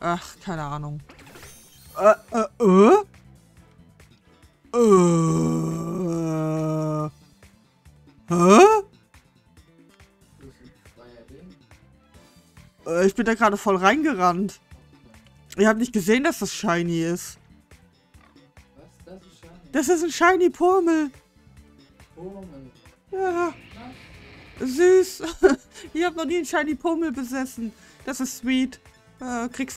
Ach, keine Ahnung. Hä? Ich bin da gerade voll reingerannt. Ihr habt nicht gesehen, dass das shiny ist. Was? Das ist shiny? Das ist ein shiny Purmel. Purmel. Ja. Süß. Ich habe noch nie einen shiny Purmel besessen. Das ist sweet. Kriegst